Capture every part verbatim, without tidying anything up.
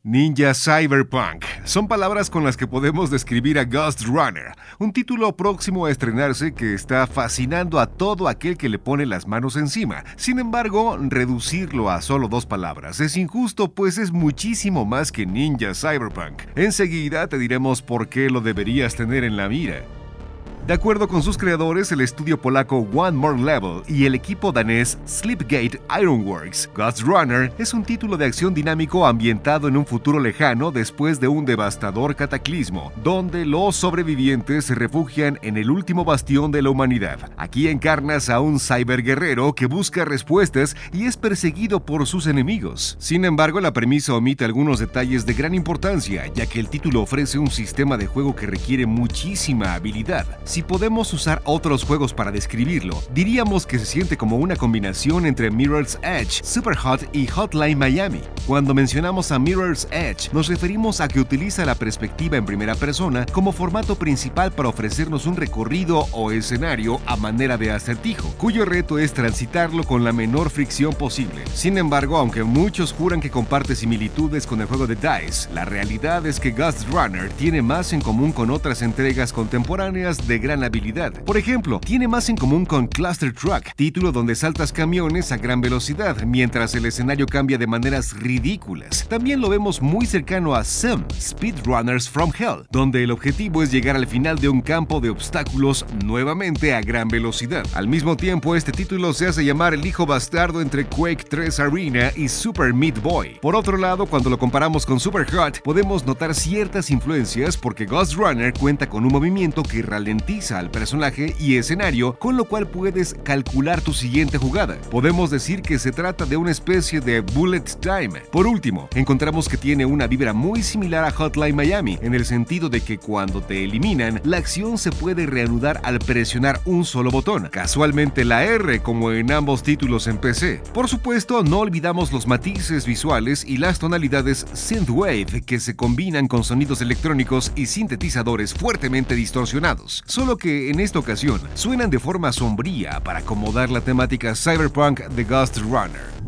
Ninja Cyberpunk son palabras con las que podemos describir a Ghost Runner, un título próximo a estrenarse que está fascinando a todo aquel que le pone las manos encima. Sin embargo, reducirlo a solo dos palabras es injusto, pues es muchísimo más que Ninja Cyberpunk. Enseguida te diremos por qué lo deberías tener en la mira. De acuerdo con sus creadores, el estudio polaco One More Level y el equipo danés Slipgate Ironworks, Ghost Runner es un título de acción dinámico ambientado en un futuro lejano después de un devastador cataclismo, donde los sobrevivientes se refugian en el último bastión de la humanidad. Aquí encarnas a un cyberguerrero que busca respuestas y es perseguido por sus enemigos. Sin embargo, la premisa omite algunos detalles de gran importancia, ya que el título ofrece un sistema de juego que requiere muchísima habilidad. Si podemos usar otros juegos para describirlo, diríamos que se siente como una combinación entre Mirror's Edge, Superhot y Hotline Miami. Cuando mencionamos a Mirror's Edge, nos referimos a que utiliza la perspectiva en primera persona como formato principal para ofrecernos un recorrido o escenario a manera de acertijo, cuyo reto es transitarlo con la menor fricción posible. Sin embargo, aunque muchos juran que comparte similitudes con el juego de DICE, la realidad es que Ghost Runner tiene más en común con otras entregas contemporáneas de gran habilidad. Por ejemplo, tiene más en común con Cluster Truck, título donde saltas camiones a gran velocidad, mientras el escenario cambia de maneras ridículas. También lo vemos muy cercano a Sim, Speedrunners from Hell, donde el objetivo es llegar al final de un campo de obstáculos nuevamente a gran velocidad. Al mismo tiempo, este título se hace llamar el hijo bastardo entre Quake tres Arena y Super Meat Boy. Por otro lado, cuando lo comparamos con Superhot, podemos notar ciertas influencias porque Ghost Runner cuenta con un movimiento que ralentiza al personaje y escenario, con lo cual puedes calcular tu siguiente jugada. Podemos decir que se trata de una especie de bullet time. Por último, encontramos que tiene una vibra muy similar a Hotline Miami, en el sentido de que cuando te eliminan, la acción se puede reanudar al presionar un solo botón, casualmente la R, como en ambos títulos en P C. Por supuesto, no olvidamos los matices visuales y las tonalidades synthwave que se combinan con sonidos electrónicos y sintetizadores fuertemente distorsionados. Solo que en esta ocasión suenan de forma sombría para acomodar la temática cyberpunk de Ghost Runner.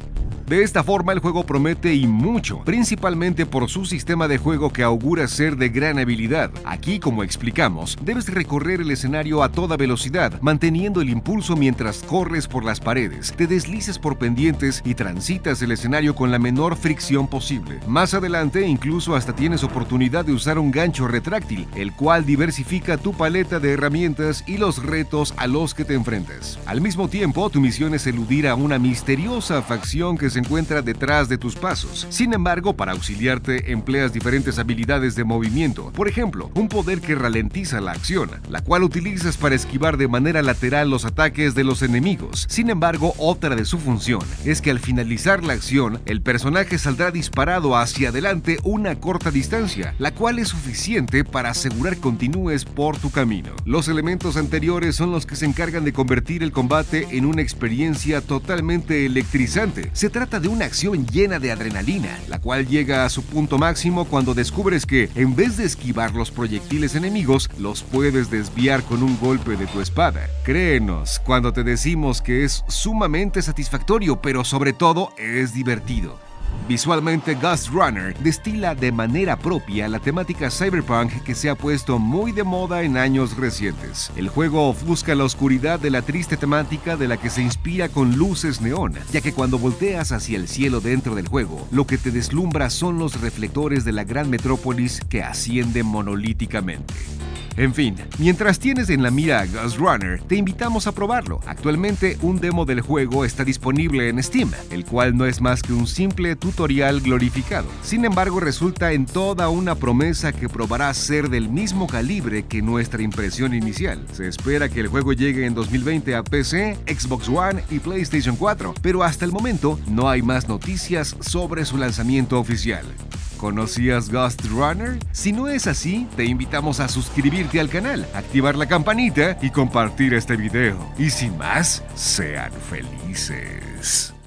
De esta forma el juego promete y mucho, principalmente por su sistema de juego que augura ser de gran habilidad. Aquí, como explicamos, debes recorrer el escenario a toda velocidad, manteniendo el impulso mientras corres por las paredes, te deslizas por pendientes y transitas el escenario con la menor fricción posible. Más adelante, incluso hasta tienes oportunidad de usar un gancho retráctil, el cual diversifica tu paleta de herramientas y los retos a los que te enfrentas. Al mismo tiempo, tu misión es eludir a una misteriosa facción que se encuentra detrás de tus pasos. Sin embargo, para auxiliarte empleas diferentes habilidades de movimiento. Por ejemplo, un poder que ralentiza la acción, la cual utilizas para esquivar de manera lateral los ataques de los enemigos. Sin embargo, otra de su función es que al finalizar la acción, el personaje saldrá disparado hacia adelante una corta distancia, la cual es suficiente para asegurar continúes por tu camino. Los elementos anteriores son los que se encargan de convertir el combate en una experiencia totalmente electrizante. Se trata de una acción llena de adrenalina, la cual llega a su punto máximo cuando descubres que, en vez de esquivar los proyectiles enemigos, los puedes desviar con un golpe de tu espada. Créenos cuando te decimos que es sumamente satisfactorio, pero sobre todo es divertido. Visualmente, Ghost Runner destila de manera propia la temática cyberpunk que se ha puesto muy de moda en años recientes. El juego ofusca la oscuridad de la triste temática de la que se inspira con luces neón, ya que cuando volteas hacia el cielo dentro del juego, lo que te deslumbra son los reflectores de la gran metrópolis que asciende monolíticamente. En fin, mientras tienes en la mira a Ghost Runner, te invitamos a probarlo. Actualmente, un demo del juego está disponible en Steam, el cual no es más que un simple tutorial glorificado. Sin embargo, resulta en toda una promesa que probará ser del mismo calibre que nuestra impresión inicial. Se espera que el juego llegue en dos mil veinte a P C, Xbox One y PlayStation cuatro, pero hasta el momento no hay más noticias sobre su lanzamiento oficial. ¿Conocías Ghost Runner? Si no es así, te invitamos a suscribirte al canal, activar la campanita y compartir este video. Y sin más, sean felices.